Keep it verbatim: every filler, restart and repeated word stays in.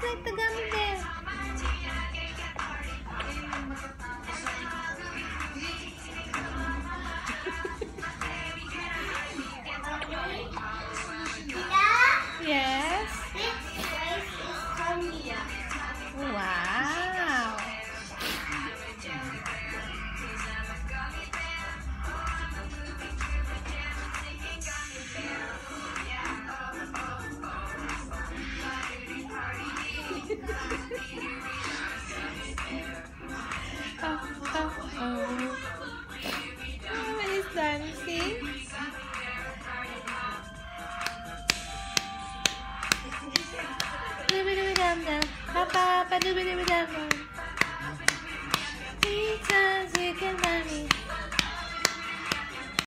like the gummy bear. Yes. This place is Columbia. Wow. oh, oh, oh. Oh, he's dancing. Dum dum dum, ba ba ba dum dum